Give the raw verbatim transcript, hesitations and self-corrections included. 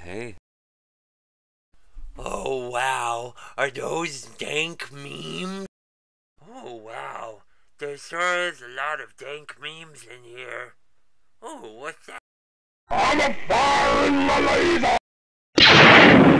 hey. Oh wow, are those dank memes? Oh wow, there sure is a lot of dank memes in here. Oh, what's that? I'm a fire in my laser!